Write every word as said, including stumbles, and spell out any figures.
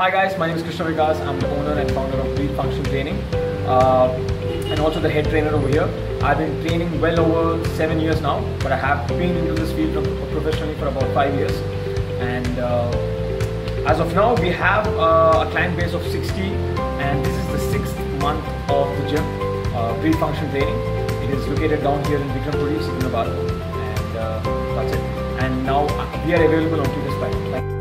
Hi guys, my name is Krishna Vikas. I'm the owner and founder of Breathe Function Training uh, and also the head trainer over here. I've been training well over seven years now, but I have been into this field professionally for about five years. And uh, as of now, we have uh, a client base of sixty, and this is the sixth month of the gym, uh, Breathe Function Training. It is located down here in Vikrampuri, Secunderabad, and uh, that's it. And now we are available on TUTORS.